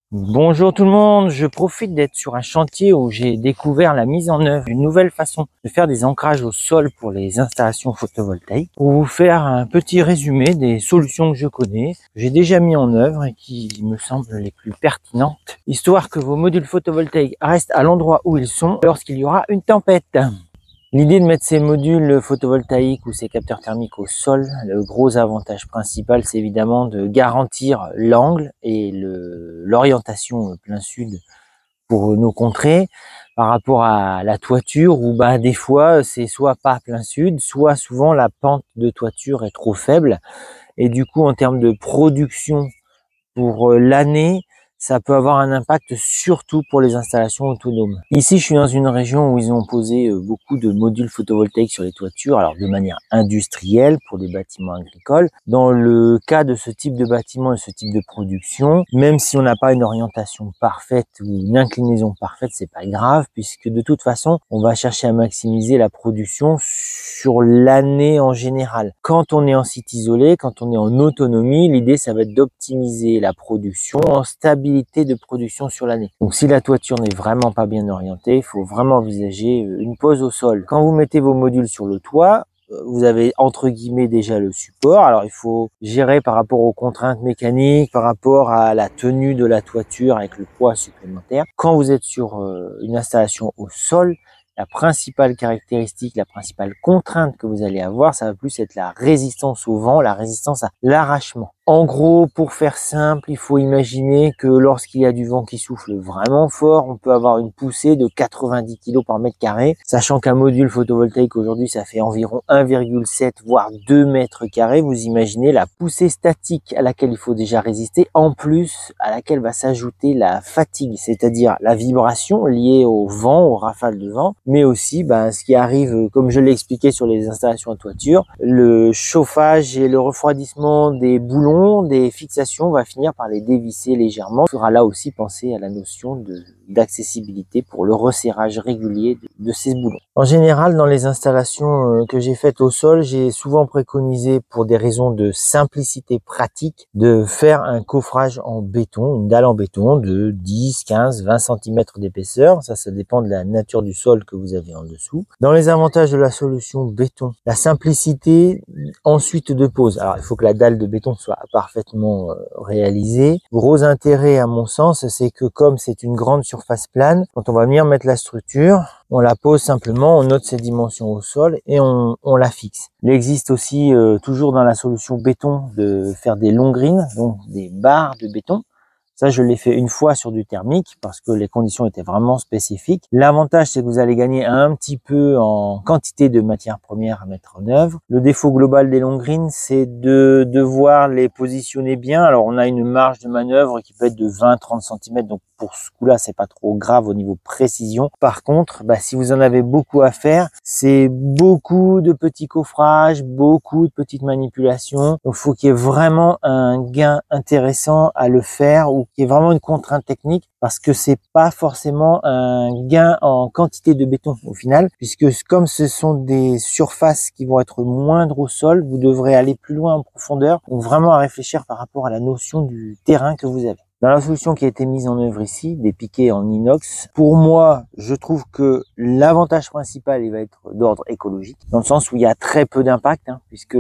Bonjour tout le monde, je profite d'être sur un chantier où j'ai découvert la mise en œuvre d'une nouvelle façon de faire des ancrages au sol pour les installations photovoltaïques. Pour vous faire un petit résumé des solutions que je connais, que j'ai déjà mis en œuvre et qui me semblent les plus pertinentes, histoire que vos modules photovoltaïques restent à l'endroit où ils sont lorsqu'il y aura une tempête. L'idée de mettre ces modules photovoltaïques ou ces capteurs thermiques au sol, le gros avantage principal, c'est évidemment de garantir l'angle et l'orientation plein sud pour nos contrées par rapport à la toiture où des fois c'est soit pas plein sud, soit souvent la pente de toiture est trop faible et du coup en termes de production pour l'année, ça peut avoir un impact surtout pour les installations autonomes. Ici, je suis dans une région où ils ont posé beaucoup de modules photovoltaïques sur les toitures, alors de manière industrielle pour des bâtiments agricoles. Dans le cas de ce type de bâtiment et ce type de production, même si on n'a pas une orientation parfaite ou une inclinaison parfaite, c'est pas grave puisque de toute façon, on va chercher à maximiser la production sur l'année en général. Quand on est en site isolé, quand on est en autonomie, l'idée ça va être d'optimiser la production en stabilité de production sur l'année. Donc si la toiture n'est vraiment pas bien orientée, il faut vraiment envisager une pose au sol. Quand vous mettez vos modules sur le toit, vous avez entre guillemets déjà le support. Alors il faut gérer par rapport aux contraintes mécaniques, par rapport à la tenue de la toiture avec le poids supplémentaire. Quand vous êtes sur une installation au sol, la principale caractéristique, la principale contrainte que vous allez avoir, ça va plus être la résistance au vent, la résistance à l'arrachement. En gros, pour faire simple, il faut imaginer que lorsqu'il y a du vent qui souffle vraiment fort, on peut avoir une poussée de 90 kg par mètre carré, sachant qu'un module photovoltaïque aujourd'hui, ça fait environ 1,7 voire 2 mètres carrés. Vous imaginez la poussée statique à laquelle il faut déjà résister, en plus à laquelle va s'ajouter la fatigue, c'est-à-dire la vibration liée au vent, aux rafales de vent, mais aussi ce qui arrive, comme je l'ai expliqué sur les installations à toiture, le chauffage et le refroidissement des boulons, des fixations va finir par les dévisser légèrement. Il faudra là aussi penser à la notion d'accessibilité pour le resserrage régulier de ces boulons. En général, dans les installations que j'ai faites au sol, j'ai souvent préconisé, pour des raisons de simplicité pratique, de faire un coffrage en béton, une dalle en béton de 10, 15, 20 cm d'épaisseur. Ça dépend de la nature du sol que vous avez en dessous. Dans les avantages de la solution béton, la simplicité ensuite de pose. Alors, il faut que la dalle de béton soit parfaitement réalisée. Gros intérêt, à mon sens, c'est que comme c'est une grande surface plane, quand on va venir mettre la structure, on la pose simplement, on note ses dimensions au sol et on la fixe. Il existe aussi, toujours dans la solution béton, de faire des long greens, donc des barres de béton. Ça, je l'ai fait une fois sur du thermique parce que les conditions étaient vraiment spécifiques. L'avantage, c'est que vous allez gagner un petit peu en quantité de matières premières à mettre en œuvre. Le défaut global des long greens, c'est de devoir les positionner bien. Alors, on a une marge de manœuvre qui peut être de 20-30 cm. Donc, pour ce coup-là, c'est pas trop grave au niveau précision. Par contre, si vous en avez beaucoup à faire, c'est beaucoup de petits coffrages, beaucoup de petites manipulations. Donc, il faut qu'il y ait vraiment un gain intéressant à le faire ou qu'il y ait vraiment une contrainte technique, parce que c'est pas forcément un gain en quantité de béton au final, puisque comme ce sont des surfaces qui vont être moindres au sol, vous devrez aller plus loin en profondeur. Donc vraiment à réfléchir par rapport à la notion du terrain que vous avez. Dans la solution qui a été mise en œuvre ici, des piquets en inox, pour moi, je trouve que l'avantage principal, il va être d'ordre écologique, dans le sens où il y a très peu d'impact, puisque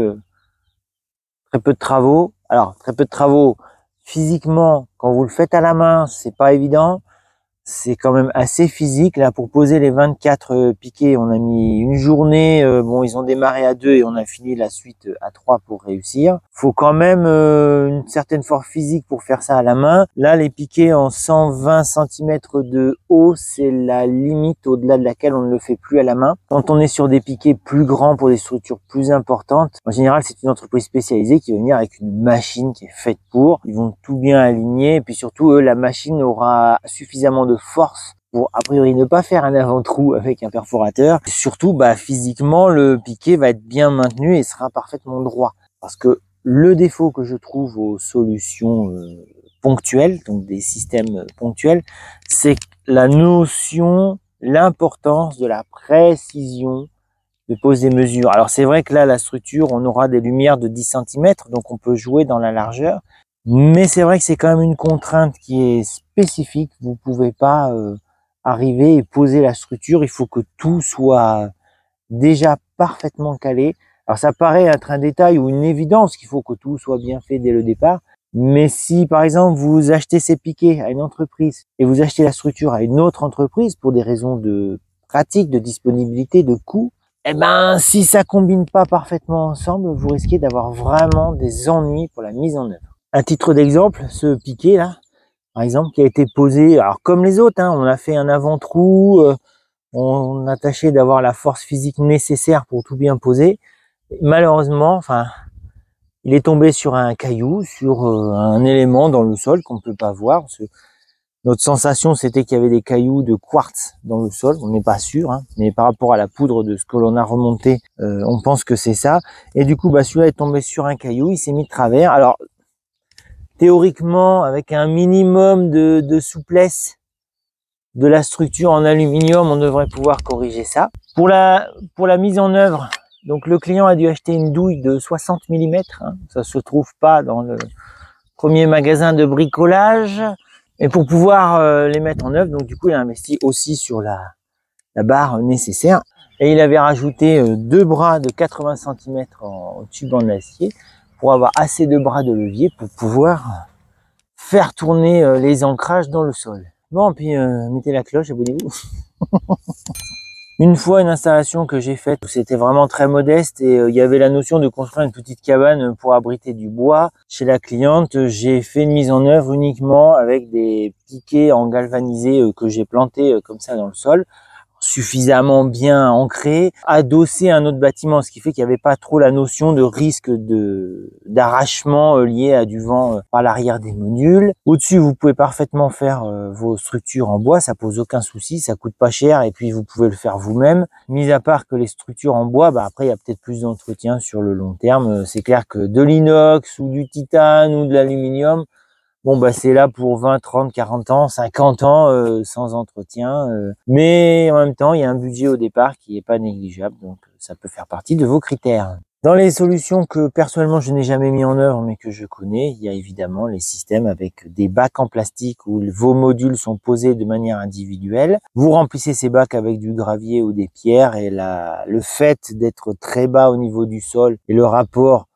très peu de travaux. Alors, très peu de travaux physiquement, quand vous le faites à la main, c'est pas évident. C'est quand même assez physique. Là, pour poser les 24 piquets, on a mis une journée. Bon, ils ont démarré à 2 et on a fini la suite à 3 pour réussir. Faut quand même une certaine force physique pour faire ça à la main. Là, les piquets en 120 cm de haut, c'est la limite au-delà de laquelle on ne le fait plus à la main. Quand on est sur des piquets plus grands pour des structures plus importantes, en général, c'est une entreprise spécialisée qui va venir avec une machine qui est faite pour. Ils vont tout bien aligner et puis surtout, la machine aura suffisamment de force pour a priori ne pas faire un avant-trou avec un perforateur. Et surtout, physiquement, le piquet va être bien maintenu et sera parfaitement droit. Parce que le défaut que je trouve aux solutions ponctuelles, donc des systèmes ponctuels, c'est la notion, l'importance de la précision de pose des mesures. Alors c'est vrai que là, la structure, on aura des lumières de 10 cm, donc on peut jouer dans la largeur. Mais c'est vrai que c'est quand même une contrainte qui est spécifique. Vous pouvez pas arriver et poser la structure. Il faut que tout soit déjà parfaitement calé. Alors ça paraît être un détail ou une évidence qu'il faut que tout soit bien fait dès le départ. Mais si par exemple vous achetez ces piquets à une entreprise et vous achetez la structure à une autre entreprise pour des raisons de pratique, de disponibilité, de coût, eh ben si ça combine pas parfaitement ensemble, vous risquez d'avoir vraiment des ennuis pour la mise en œuvre. À titre d'exemple, ce piquet là, par exemple, qui a été posé, alors comme les autres, hein, on a fait un avant-trou, on a tâché d'avoir la force physique nécessaire pour tout bien poser. Malheureusement, il est tombé sur un caillou, sur un élément dans le sol qu'on ne peut pas voir. Notre sensation, c'était qu'il y avait des cailloux de quartz dans le sol. On n'est pas sûr, hein, mais par rapport à la poudre de ce que l'on a remonté, on pense que c'est ça. Et du coup, celui-là est tombé sur un caillou, il s'est mis de travers. Alors, théoriquement, avec un minimum de souplesse de la structure en aluminium, on devrait pouvoir corriger ça. Pour la mise en œuvre, donc le client a dû acheter une douille de 60 mm, hein, ça se trouve pas dans le premier magasin de bricolage. Et pour pouvoir les mettre en œuvre, donc du coup il a investi aussi sur la barre nécessaire. Et il avait rajouté 2 bras de 80 cm en tube en acier pour avoir assez de bras de levier pour pouvoir faire tourner les ancrages dans le sol. Bon, puis mettez la cloche, abonnez-vous. Une fois une installation que j'ai faite, c'était vraiment très modeste et il y avait la notion de construire une petite cabane pour abriter du bois. Chez la cliente, j'ai fait une mise en œuvre uniquement avec des piquets en galvanisé que j'ai plantés comme ça dans le sol, suffisamment bien ancré, adossé à un autre bâtiment, ce qui fait qu'il n'y avait pas trop la notion de risque d'arrachement lié à du vent par l'arrière des modules. Au-dessus, vous pouvez parfaitement faire vos structures en bois, ça pose aucun souci, ça coûte pas cher et puis vous pouvez le faire vous-même. Mis à part que les structures en bois, après il y a peut-être plus d'entretien sur le long terme. C'est clair que de l'inox ou du titane ou de l'aluminium, bon, c'est là pour 20, 30, 40 ans, 50 ans sans entretien. Mais en même temps, il y a un budget au départ qui est pas négligeable, donc ça peut faire partie de vos critères. Dans les solutions que personnellement je n'ai jamais mis en œuvre, mais que je connais, il y a évidemment les systèmes avec des bacs en plastique où vos modules sont posés de manière individuelle. Vous remplissez ces bacs avec du gravier ou des pierres et le fait d'être très bas au niveau du sol et le rapport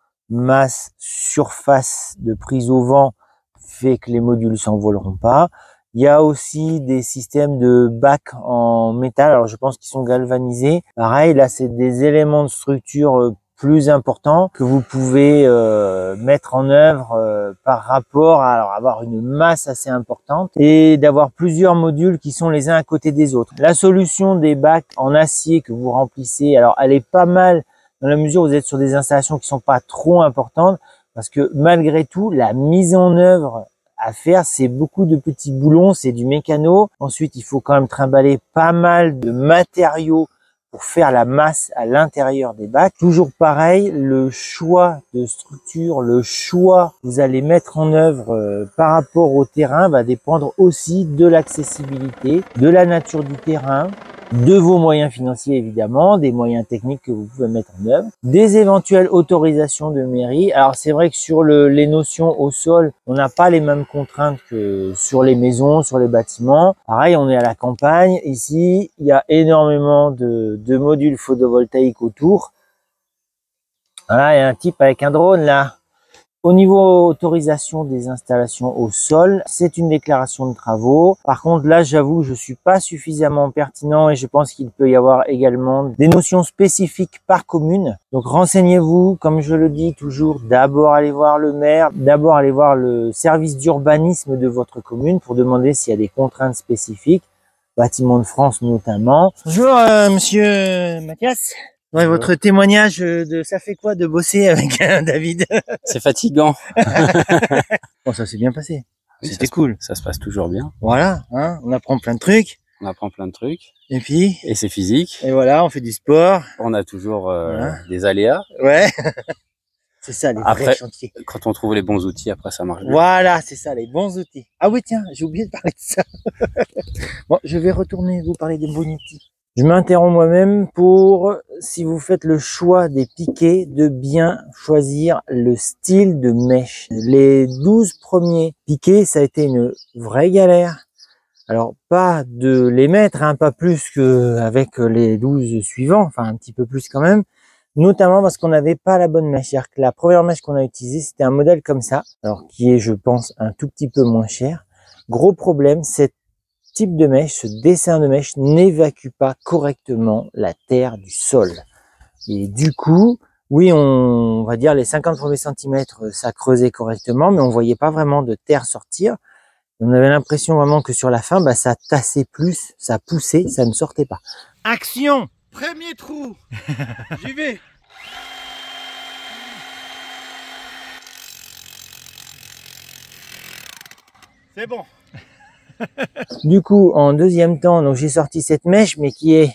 masse-surface de prise au vent fait que les modules s'envoleront pas. Il y a aussi des systèmes de bacs en métal, alors je pense qu'ils sont galvanisés. Pareil, là c'est des éléments de structure plus importants que vous pouvez mettre en œuvre par rapport à avoir une masse assez importante et d'avoir plusieurs modules qui sont les uns à côté des autres. La solution des bacs en acier que vous remplissez, alors elle est pas mal dans la mesure où vous êtes sur des installations qui sont pas trop importantes, parce que malgré tout, la mise en œuvre à faire, c'est beaucoup de petits boulons, c'est du mécano. Ensuite, il faut quand même trimballer pas mal de matériaux pour faire la masse à l'intérieur des bacs. Toujours pareil, le choix de structure, le choix que vous allez mettre en œuvre par rapport au terrain va dépendre aussi de l'accessibilité, de la nature du terrain, de vos moyens financiers évidemment, des moyens techniques que vous pouvez mettre en œuvre, des éventuelles autorisations de mairie. Alors c'est vrai que sur les notions au sol, on n'a pas les mêmes contraintes que sur les maisons, sur les bâtiments. Pareil, on est à la campagne. Ici, il y a énormément de modules photovoltaïques autour. Voilà, il y a un type avec un drone là. Au niveau autorisation des installations au sol, c'est une déclaration de travaux. Par contre, là, j'avoue, je suis pas suffisamment pertinent et je pense qu'il peut y avoir également des notions spécifiques par commune. Donc, renseignez-vous, comme je le dis toujours, d'abord allez voir le maire, d'abord allez voir le service d'urbanisme de votre commune pour demander s'il y a des contraintes spécifiques, Bâtiments de France notamment. Bonjour, monsieur Mathias. Ouais, votre témoignage de ça fait quoi de bosser avec David? C'est fatigant. Bon, ça s'est bien passé. Oui, c'était cool. Ça se passe toujours bien. Voilà, hein, on apprend plein de trucs. On apprend plein de trucs. Et puis? Et c'est physique. Et voilà, on fait du sport. On a toujours voilà. des aléas. Ouais. C'est ça, les vrais chantiers. Quand on trouve les bons outils, après ça marche bien. Voilà, c'est ça, les bons outils. Ah oui, tiens, j'ai oublié de parler de ça. Bon, je vais retourner vous parler des bons outils. Je m'interromps moi-même pour, si vous faites le choix des piquets, de bien choisir le style de mèche. Les 12 premiers piquets, ça a été une vraie galère. Alors, pas de les mettre, hein, pas plus qu'avec les 12 suivants, enfin un petit peu plus quand même, notamment parce qu'on n'avait pas la bonne mèche. C'est-à-dire que la première mèche qu'on a utilisée, c'était un modèle comme ça, alors qui est, je pense, un tout petit peu moins cher. Gros problème, cet type de mèche, ce dessin de mèche n'évacue pas correctement la terre du sol. Et du coup, oui, on va dire les 50 premiers centimètres, ça creusait correctement, mais on voyait pas vraiment de terre sortir. On avait l'impression vraiment que sur la fin, ça tassait plus, ça poussait, ça ne sortait pas. Action! Premier trou. J'y vais. C'est bon. Du coup, en deuxième temps, donc j'ai sorti cette mèche, mais qui est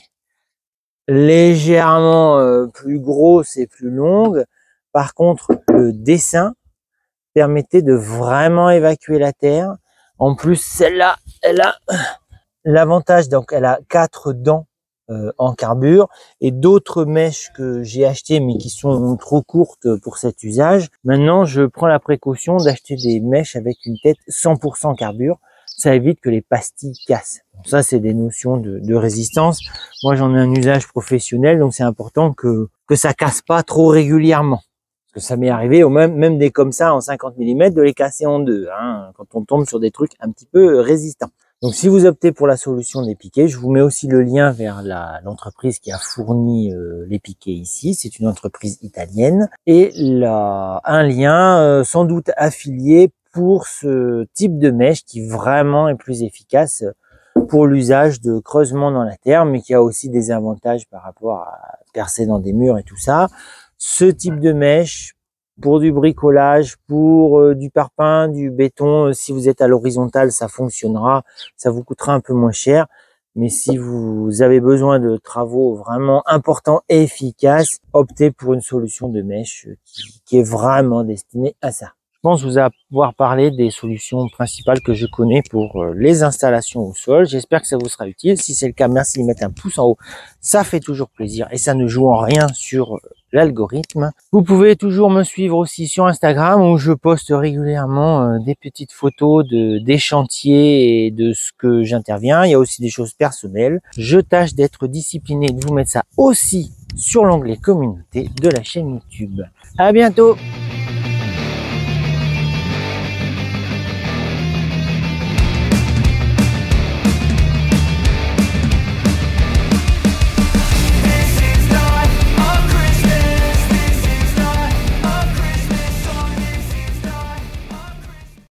légèrement plus grosse et plus longue. Par contre, le dessin permettait de vraiment évacuer la terre. En plus, celle-là, elle a l'avantage, donc elle a 4 dents en carbure, et d'autres mèches que j'ai achetées mais qui sont trop courtes pour cet usage. Maintenant, je prends la précaution d'acheter des mèches avec une tête 100% carbure. Ça évite que les pastilles cassent. Bon, ça, c'est des notions de résistance. Moi, j'en ai un usage professionnel, donc c'est important que ça casse pas trop régulièrement. Parce que ça m'est arrivé, même des comme ça en 50 mm, de les casser en deux, hein, quand on tombe sur des trucs un petit peu résistants. Donc, si vous optez pour la solution des piquets, je vous mets aussi le lien vers l'entreprise qui a fourni les piquets ici. C'est une entreprise italienne. Et un lien sans doute affilié pour ce type de mèche qui vraiment est plus efficace pour l'usage de creusement dans la terre, mais qui a aussi des avantages par rapport à percer dans des murs et tout ça. Ce type de mèche, pour du bricolage, pour du parpaing, du béton, si vous êtes à l'horizontale, ça fonctionnera, ça vous coûtera un peu moins cher. Mais si vous avez besoin de travaux vraiment importants et efficaces, optez pour une solution de mèche qui est vraiment destinée à ça. Je pense vous avoir parlé des solutions principales que je connais pour les installations au sol. J'espère que ça vous sera utile. Si c'est le cas, merci de mettre un pouce en haut. Ça fait toujours plaisir et ça ne joue en rien sur l'algorithme. Vous pouvez toujours me suivre aussi sur Instagram où je poste régulièrement des petites photos des chantiers et de ce que j'interviens. Il y a aussi des choses personnelles. Je tâche d'être discipliné et de vous mettre ça aussi sur l'onglet communauté de la chaîne YouTube. À bientôt!